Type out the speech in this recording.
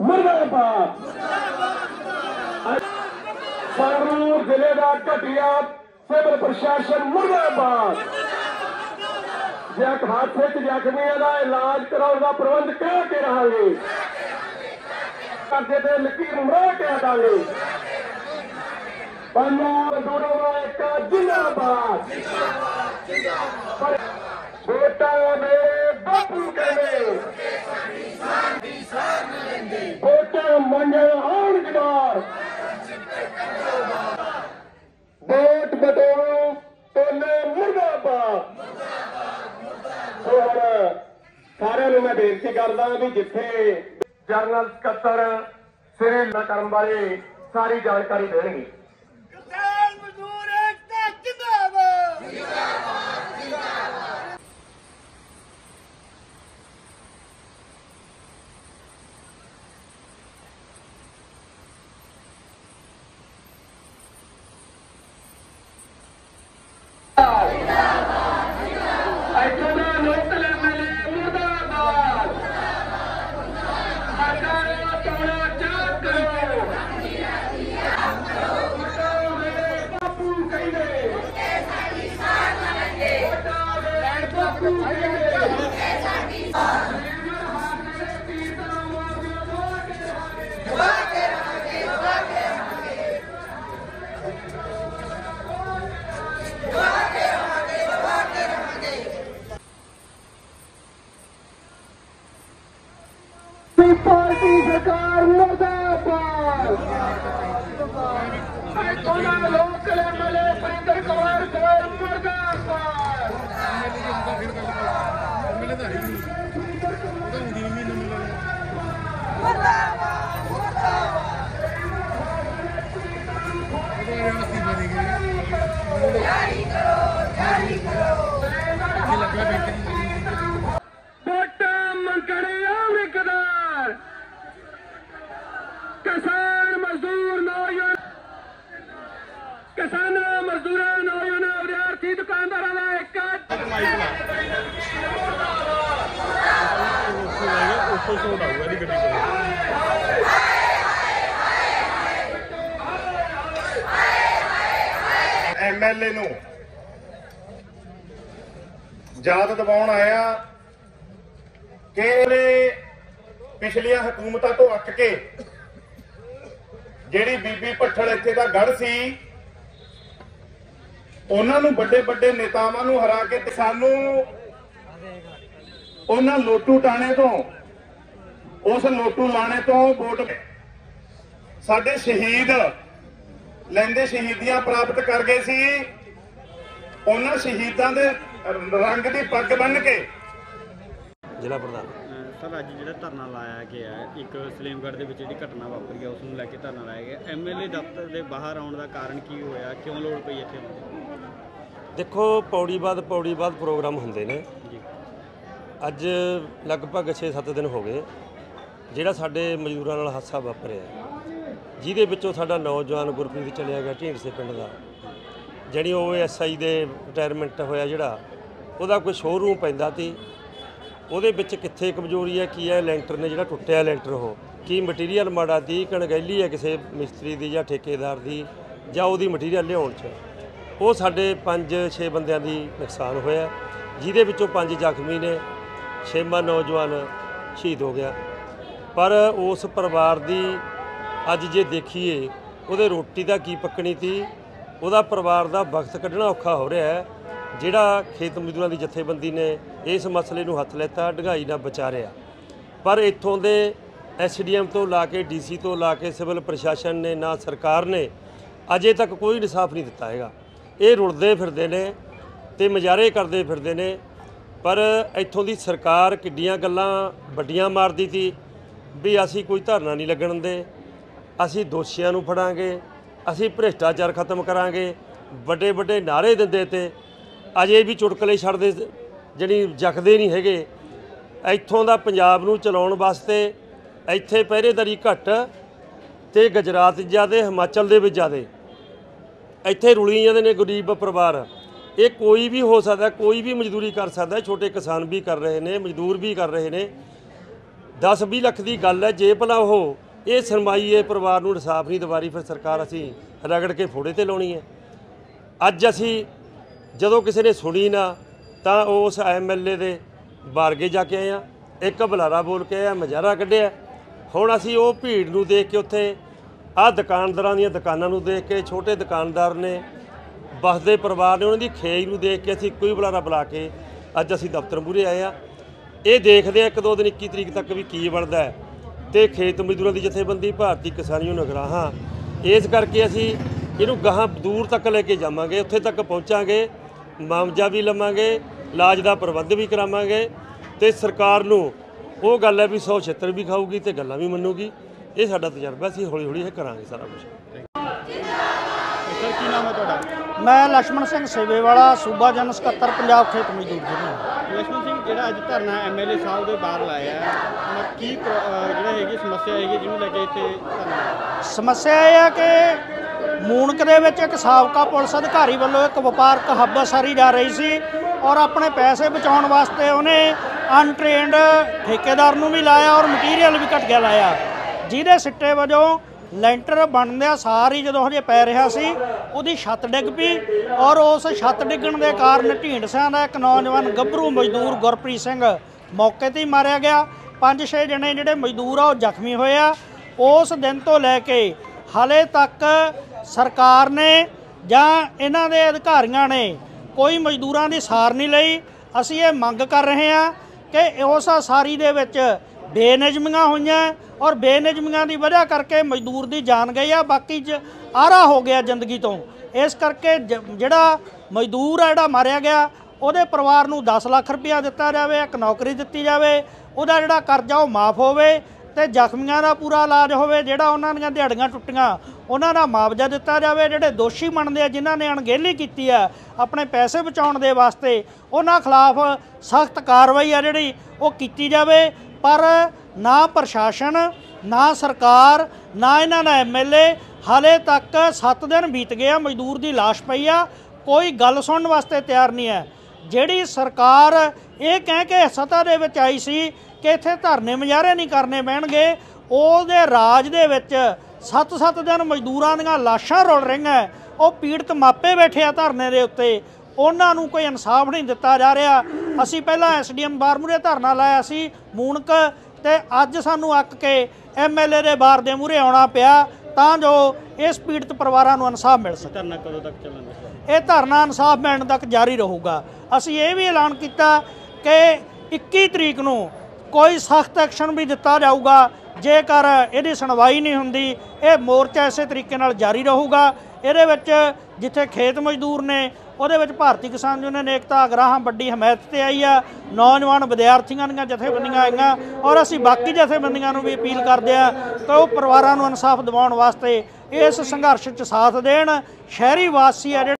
मुर्दाबाद। संगरूर जिले का घटिया सिविल प्रशासन मुर्दाबाद। हादसे च जख्मियों का इलाज कराने का प्रबंध करा के रहांगे, करते थे लकीर मरा के हटांगे। पंजाब मजदूरों का एक जिंदाबाद। वोटा मेरे बापू कहने वोटा मंजर आन जवार वोट बटोरो टोले मुर्दाबाद। तो हम सारे मैं बेनती करदा भी जिथे जनरल सकत्तर श्री करम बारे सारी जानकारी देंगे। पार्टी सरकार मुर्दाबाद। लोकल एमएलए सुरेंद्र कुमार गोयल मुर्दाबाद। किसान मजदूर नौजवान किसानों मजदूरों नौजवानों विद्यार्थी दुकानदारों का एक एमएलए नूं याद दिवाउण आया कि पिछलियां हुकूमतां तो अक के ਜਿਹੜੀ ਬੀਬੀ ਭੱਠਲ ਇੱਥੇ ਦਾ ਗੜ ਸੀ ਉਹਨਾਂ ਨੂੰ ਵੱਡੇ ਵੱਡੇ ਨੇਤਾਵਾਂ ਨੂੰ ਹਰਾ ਕੇ ਤੇ ਸਾਨੂੰ ਉਹਨਾਂ ਲੋਟੂ ਟਾਣੇ ਤੋਂ ਉਸ ਲੋਟੂ ਲਾਣੇ ਤੋਂ ਵੋਟ ਸਾਡੇ ਸ਼ਹੀਦ ਲੈਂਦੇ ਸ਼ਹੀਦੀਆਂ ਪ੍ਰਾਪਤ ਕਰ ਗਏ ਸੀ। ਉਹਨਾਂ ਸ਼ਹੀਦਾਂ ਦੇ ਰੰਗ ਦੀ ਪੱਗ ਬੰਨ੍ਹ ਕੇ ਜ਼ਿਲ੍ਹਾ ਪ੍ਰਧਾਨ सर अज जो धरना लाया गया है एक सलीमगढ़ के जी घटना वापरी है उसनूं लैके धरना लाया गया एमएलए दफ्तर के बाहर आने का कारण की होया क्यों लोड़ पई इत्थे? देखो पौड़ी बाद प्रोग्राम होंदे ने जी। अज लगभग 6-7 दिन हो गए जिहड़ा साडे मजदूरां नाल हादसा वापरिया जिहदे विचों साडा नौजवान गुरप्रीत चलिया गया ढींडसे पिंड दा जिहड़ी OSI दे रिटायरमेंट होया जिहड़ा उहदा कोई शोरूम पैंदा सी ਉਹਦੇ ਵਿੱਚ ਕਿੱਥੇ ਕਮਜ਼ੋਰੀ ਹੈ ਕੀ ਹੈ ਲੈਂਟਰ ਨੇ ਜਿਹੜਾ ਟੁੱਟਿਆ ਲੈਂਟਰ ਉਹ ਕੀ ਮਟੀਰੀਅਲ ਮਾੜਾ ਦੀ ਕਣਗੈਲੀ ਹੈ ਕਿਸੇ ਮਿਸਤਰੀ ਦੀ ਜਾਂ ਠੇਕੇਦਾਰ ਦੀ ਜਾਂ ਉਹਦੀ ਮਟੀਰੀਅਲ ਲਿਆਉਣ 'ਚ ਉਹ ਸਾਡੇ 5-6 ਬੰਦਿਆਂ ਦੀ ਨੁਕਸਾਨ ਹੋਇਆ ਜਿਹਦੇ ਵਿੱਚੋਂ 5 ਜ਼ਖਮੀ ਨੇ 6ਵਾਂ ਨੌਜਵਾਨ ਸ਼ਹੀਦ ਹੋ ਗਿਆ। ਪਰ ਉਸ ਪਰਿਵਾਰ ਦੀ ਅੱਜ ਜੇ ਦੇਖੀਏ ਉਹਦੇ ਰੋਟੀ ਦਾ ਕੀ ਪੱਕਣੀ ਸੀ ਉਹਦਾ ਪਰਿਵਾਰ ਦਾ ਵਕਤ ਕੱਢਣਾ ਔਖਾ ਹੋ ਰਿਹਾ ਹੈ। ਜਿਹੜਾ ਖੇਤ ਮਜ਼ਦੂਰਾਂ ਦੀ ਜਥੇਬੰਦੀ ਨੇ ਇਸ ਮਸਲੇ ਨੂੰ ਹੱਥ ਲੈਤਾ ਢਗਾਈ ਨਾਲ ਵਿਚਾਰਿਆ ਪਰ ਇੱਥੋਂ ਦੇ SDM ਤੋਂ ਲਾ ਕੇ DC ਤੋਂ ਲਾ ਕੇ ਸਿਵਲ ਪ੍ਰਸ਼ਾਸਨ ਨੇ ਨਾ ਸਰਕਾਰ ਨੇ ਅਜੇ ਤੱਕ ਕੋਈ ਇਨਸਾਫ ਨਹੀਂ ਦਿੱਤਾ ਹੈਗਾ। ਇਹ ਰੁਲਦੇ ਫਿਰਦੇ ਨੇ ਤੇ ਮਜ਼ਾਰੇ ਕਰਦੇ ਫਿਰਦੇ ਨੇ ਪਰ ਇੱਥੋਂ ਦੀ ਸਰਕਾਰ ਕਿੱਡੀਆਂ ਗੱਲਾਂ ਵੱਡੀਆਂ ਮਾਰਦੀ ਸੀ ਵੀ ਅਸੀਂ ਕੋਈ ਧਰਨਾ ਨਹੀਂ ਲੱਗਣ ਦੇ, ਅਸੀਂ ਦੋਸ਼ੀਆਂ ਨੂੰ ਫੜਾਂਗੇ, ਅਸੀਂ ਭ੍ਰਿਸ਼ਟਾਚਾਰ ਖਤਮ ਕਰਾਂਗੇ, ਵੱਡੇ ਵੱਡੇ ਨਾਅਰੇ ਦਿੰਦੇ ਤੇ ਅਜੇ ਵੀ ਚੁਟਕਲੇ ਛੱਡਦੇ ਜਿਹੜੀ ਜਖਦੇ ਨਹੀਂ ਹੈਗੇ। ਇੱਥੋਂ ਦਾ ਪੰਜਾਬ ਨੂੰ ਚਲਾਉਣ ਵਾਸਤੇ ਇੱਥੇ ਪਹਿਰੇਦਾਰੀ ਘੱਟ ਤੇ ਗੁਜਰਾਤ ਜ਼ਿਆਦੇ, ਹਿਮਾਚਲ ਦੇ ਵਿੱਚ ਜ਼ਿਆਦੇ, ਇੱਥੇ ਰੁਲੀ ਜਾਂਦੇ ਨੇ ਗਰੀਬ ਪਰਿਵਾਰ। ਇਹ ਕੋਈ ਵੀ ਹੋ ਸਕਦਾ, ਕੋਈ ਵੀ ਮਜ਼ਦੂਰੀ ਕਰ ਸਕਦਾ, ਛੋਟੇ ਕਿਸਾਨ ਵੀ ਕਰ ਰਹੇ ਨੇ, ਮਜ਼ਦੂਰ ਵੀ ਕਰ ਰਹੇ ਨੇ। 10-20 ਲੱਖ ਦੀ ਗੱਲ ਹੈ। ਜੇ ਭਲਾ ਉਹ ਇਹ ਸਰਮਾਈਏ ਪਰਿਵਾਰ ਨੂੰ ਇਨਸਾਫ ਨਹੀਂ ਦਿਵਾਰੀ, ਫਿਰ ਸਰਕਾਰ ਅਸੀਂ ਰਗੜ ਕੇ ਫੋੜੇ ਤੇ ਲਾਉਣੀ ਹੈ। ਅੱਜ ਅਸੀਂ ਜਦੋਂ ਕਿਸੇ ਨੇ ਸੁਣੀ ਨਾ ਤਾਂ ਉਸ MLA ਦੇ ਬਾਰਗੇ ਜਾ ਕੇ ਆਏ ਆ, ਇੱਕ ਬੁਲਾਰਾ ਬੋਲ ਕੇ ਆਇਆ, ਮਜ਼ਾਰਾ ਕੱਢਿਆ। ਹੁਣ ਅਸੀਂ ਉਹ ਭੀੜ ਨੂੰ ਦੇਖ ਕੇ ਉੱਥੇ ਆਹ ਦੁਕਾਨਦਾਰਾਂ ਦੀਆਂ ਦੁਕਾਨਾਂ ਨੂੰ ਦੇਖ ਕੇ, ਛੋਟੇ ਦੁਕਾਨਦਾਰ ਨੇ, ਬਸਦੇ ਪਰਿਵਾਰ ਨੇ, ਉਹਨਾਂ ਦੀ ਖੇਜ ਨੂੰ ਦੇਖ ਕੇ ਅਸੀਂ ਇੱਕੋ ਹੀ ਬੁਲਾਰਾ ਬੁਲਾ ਕੇ ਅੱਜ ਅਸੀਂ ਦਫ਼ਤਰ ਮੂਹਰੇ ਆਏ ਆ। ਇਹ ਦੇਖਦੇ ਆ 1-2 ਦਿਨ 21 ਤਰੀਕ ਤੱਕ ਵੀ ਕੀ ਬਣਦਾ ਹੈ। ਤੇ ਖੇਤ ਮਜ਼ਦੂਰਾਂ ਦੀ ਜਥੇਬੰਦੀ, ਭਾਰਤੀ ਕਿਸਾਨ ਯੂਨੀਅਨ ਅਗਰਾਹਾਂ, ਇਸ ਕਰਕੇ ਅਸੀਂ ਇਹਨੂੰ ਗਾਹਾਂ ਦੂਰ ਤੱਕ ਲੈ ਕੇ ਜਾਵਾਂਗੇ, ਉੱਥੇ ਤੱਕ ਪਹੁੰਚਾਂਗੇ, ਮੁਆਵਜ਼ਾ ਵੀ ਲਵਾਂਗੇ, ਇਲਾਜ ਦਾ ਪ੍ਰਬੰਧ ਵੀ ਕਰਾਵਾਂਗੇ। ਤੇ ਸਰਕਾਰ ਨੂੰ ਉਹ ਗੱਲ ਹੈ ਵੀ 100 ਛਿੱਤਰ ਵੀ ਖਾਊਗੀ ਤੇ ਗੱਲਾਂ ਵੀ ਮੰਨੂਗੀ। ਇਹ ਸਾਡਾ ਤਜਰਬਾ, ਅਸੀਂ ਹੌਲੀ ਹੌਲੀ ਇਹ ਕਰਾਂਗੇ ਸਾਰਾ ਕੁਝ। ਸਰ ਕੀ ਨਾਮ ਹੈ ਤੁਹਾਡਾ? ਮੈਂ ਲక్ష్మణ ਸਿੰਘ ਸੇਵੇਵਾਲਾ, ਸੂਬਾ ਜਨ ਸਕੱਤਰ ਪੰਜਾਬ ਖੇਤ ਮਜ਼ਦੂਰ ਯੂਨੀਅਨ। ਲక్ష్మణ ਸਿੰਘ, ਜਿਹੜਾ ਅੱਜ ਧਰਨਾ MLA ਸਾਹਿਬ ਦੇ ਬਾਹਰ ਲਾਇਆ ਹੈ, ਕੀ ਜਿਹੜਾ ਹੈਗੀ ਸਮੱਸਿਆ ਹੈਗੀ ਜਿਹਨੂੰ ਲੈ ਕੇ ਇੱਥੇ ਧਰਨਾ? ਸਮੱਸਿਆ ਇਹ ਹੈ ਕਿ ਮੂਣਕ ਦੇ ਵਿੱਚ ਇੱਕ ਸਾਬਕਾ ਪੁਲਿਸ ਅਧਿਕਾਰੀ ਵੱਲੋਂ ਇੱਕ ਵਪਾਰਕ ਹੱਬ ਸਾਰੀ ਜਾ ਰਹੀ ਸੀ ਔਰ ਆਪਣੇ ਪੈਸੇ ਬਚਾਉਣ ਵਾਸਤੇ ਉਹਨੇ ਅਨਟ੍ਰੇਨਡ ਠੇਕੇਦਾਰ ਨੂੰ ਵੀ ਲਾਇਆ ਔਰ ਮਟੀਰੀਅਲ ਵੀ ਘਟੀਆ ਲਾਇਆ, ਜਿਹਦੇ ਸਿੱਟੇ ਵਜੋਂ ਲੈਂਟਰ ਬਣਦਿਆਂ ਸਾਰੀ ਜਦੋਂ ਹਜੇ ਪੈ ਰਿਹਾ ਸੀ ਉਹਦੀ ਛੱਤ ਡਿੱਗ ਪਈ ਔਰ ਉਸ ਛੱਤ ਡਿੱਗਣ ਦੇ ਕਾਰਨ ਢੀਂਡਸਿਆਂ ਦਾ ਇੱਕ ਨੌਜਵਾਨ ਗੱਭਰੂ ਮਜ਼ਦੂਰ ਗੁਰਪ੍ਰੀਤ ਸਿੰਘ ਮੌਕੇ 'ਤੇ ਹੀ ਮਾਰਿਆ ਗਿਆ। 5-6 ਜਣੇ ਜਿਹੜੇ ਮਜ਼ਦੂਰ ਆ ਉਹ ਜ਼ਖਮੀ ਹੋਏ ਆ। ਉਸ ਦਿਨ ਤੋਂ ਲੈ ਕੇ ਹਾਲੇ ਤੱਕ ਸਰਕਾਰ ਨੇ ਜਾਂ ਇਹਨਾਂ ਦੇ ਅਧਿਕਾਰੀਆਂ ਨੇ ਕੋਈ ਮਜ਼ਦੂਰਾਂ ਦੀ ਸਾਰ ਨਹੀਂ ਲਈ। ਅਸੀਂ ਇਹ ਮੰਗ ਕਰ ਰਹੇ ਹਾਂ ਕਿ ਉਸ ਸਾਰੀ ਦੇ ਵਿੱਚ ਬੇਨਿਯਮੀਆਂ ਹੋਈਆਂ ਔਰ ਬੇਨਿਯਮੀਆਂ ਦੀ ਵਜ੍ਹਾ ਕਰਕੇ ਮਜ਼ਦੂਰ ਦੀ ਜਾਨ ਗਈ ਆ, ਬਾਕੀ ਆਰਾ ਹੋ ਗਿਆ ਜ਼ਿੰਦਗੀ ਤੋਂ। ਇਸ ਕਰਕੇ ਜਿਹੜਾ ਮਜ਼ਦੂਰ ਆ ਜਿਹੜਾ ਮਾਰਿਆ ਗਿਆ ਉਹਦੇ ਪਰਿਵਾਰ ਨੂੰ 10 ਲੱਖ ਰੁਪਇਆ ਦਿੱਤਾ ਜਾਵੇ, ਇੱਕ ਨੌਕਰੀ ਦਿੱਤੀ ਜਾਵੇ, ਉਹਦਾ ਜਿਹੜਾ ਕਰਜ਼ਾ ਉਹ ਮਾਫ ਹੋਵੇ ਤੇ ਜ਼ਖਮੀਆਂ ਦਾ ਪੂਰਾ ਇਲਾਜ ਹੋਵੇ, ਜਿਹੜਾ ਉਹਨਾਂ ਦੀਆਂ ਦਿਹਾੜੀਆਂ ਟੁੱਟੀਆਂ ਉਹਨਾਂ ਦਾ ਮੁਆਵਜ਼ਾ ਦਿੱਤਾ ਜਾਵੇ। ਜਿਹੜੇ ਦੋਸ਼ੀ ਬਣਦੇ ਆ ਜਿਨ੍ਹਾਂ ਨੇ ਅਣਗਹਿਲੀ ਕੀਤੀ ਆ ਆਪਣੇ ਪੈਸੇ ਬਚਾਉਣ ਦੇ ਵਾਸਤੇ, ਉਹਨਾਂ ਖਿਲਾਫ ਸਖਤ ਕਾਰਵਾਈ ਆ ਜਿਹੜੀ ਉਹ ਕੀਤੀ ਜਾਵੇ। ਪਰ ਨਾ ਪ੍ਰਸ਼ਾਸਨ, ਨਾ ਸਰਕਾਰ, ਨਾ ਇਹਨਾਂ ਦਾ MLA ਹਾਲੇ ਤੱਕ 7 ਦਿਨ ਬੀਤ ਗਏ ਆ, ਮਜ਼ਦੂਰ ਦੀ ਲਾਸ਼ ਪਈ ਆ, ਕੋਈ ਗੱਲ ਸੁਣਨ ਵਾਸਤੇ ਤਿਆਰ ਨਹੀਂ ਹੈ। ਜਿਹੜੀ ਸਰਕਾਰ ਇਹ ਕਹਿ ਕੇ ਸੱਤਾ ਦੇ ਵਿੱਚ ਆਈ ਸੀ ਕਿ ਇੱਥੇ ਧਰਨੇ ਮੁਜ਼ਾਹਰੇ ਨਹੀਂ ਕਰਨੇ ਪੈਣਗੇ, ਉਹਦੇ ਰਾਜ ਦੇ ਵਿੱਚ 7-7 ਦਿਨ ਮਜ਼ਦੂਰਾਂ ਦੀਆਂ ਲਾਸ਼ਾਂ ਰੁਲ ਰਹੀਆਂ। ਉਹ ਪੀੜਤ ਮਾਪੇ ਬੈਠੇ ਆ ਧਰਨੇ ਦੇ ਉੱਤੇ, ਉਹਨਾਂ ਨੂੰ ਕੋਈ ਇਨਸਾਫ ਨਹੀਂ ਦਿੱਤਾ ਜਾ ਰਿਹਾ। ਅਸੀਂ ਪਹਿਲਾਂ SDM ਬਾਰ ਮੂਹਰੇ ਧਰਨਾ ਲਾਇਆ ਸੀ ਮੂਣਕ, ਤੇ ਅੱਜ ਸਾਨੂੰ ਅੱਕ ਕੇ MLA ਦੇ ਬਾਰ ਦੇ ਮੂਹਰੇ ਆਉਣਾ ਪਿਆ ਤਾਂ ਜੋ ਇਸ ਪੀੜਤ ਪਰਿਵਾਰਾਂ ਨੂੰ ਇਨਸਾਫ ਮਿਲ ਸਕੇ। ਧਰਨਾ ਕਦੋਂ ਤੱਕ ਚੱਲਣਾ? ਇਹ ਧਰਨਾ ਇਨਸਾਫ ਮਿਲਣ ਤੱਕ ਜਾਰੀ ਰਹੂਗਾ। ਅਸੀਂ ਇਹ ਵੀ ਐਲਾਨ ਕੀਤਾ ਕਿ 21 ਤਰੀਕ ਨੂੰ ਕੋਈ ਸਖਤ ਐਕਸ਼ਨ ਵੀ ਦਿੱਤਾ ਜਾਊਗਾ। ਜੇਕਰ ਇਹਦੀ ਸੁਣਵਾਈ ਨਹੀਂ ਹੁੰਦੀ, ਇਹ ਮੋਰਚਾ ਇਸੇ ਤਰੀਕੇ ਨਾਲ ਜਾਰੀ ਰਹੂਗਾ। ਇਹਦੇ ਵਿੱਚ ਜਿੱਥੇ ਖੇਤ ਮਜ਼ਦੂਰ ਨੇ ਉਹਦੇ ਵਿੱਚ ਭਾਰਤੀ ਕਿਸਾਨ ਯੂਨੀਅਨ ਏਕਤਾ ਅਗਰਾਹਾਂ ਵੱਡੀ ਹਮਾਇਤ ਤੇ ਆਈ ਆ, ਨੌਜਵਾਨ ਵਿਦਿਆਰਥੀਆਂ ਦੀਆਂ ਜਥੇਬੰਦੀਆਂ ਆਈਆਂ ਔਰ ਅਸੀਂ ਬਾਕੀ ਜਥੇਬੰਦੀਆਂ ਨੂੰ ਵੀ ਅਪੀਲ ਕਰਦੇ ਹਾਂ ਕਿ ਉਹ ਪਰਿਵਾਰਾਂ ਨੂੰ ਇਨਸਾਫ ਦਿਵਾਉਣ ਵਾਸਤੇ ਇਸ ਸੰਘਰਸ਼ 'ਚ ਸਾਥ ਦੇਣ। ਸ਼ਹਿਰੀ ਵਾਸੀ ਆ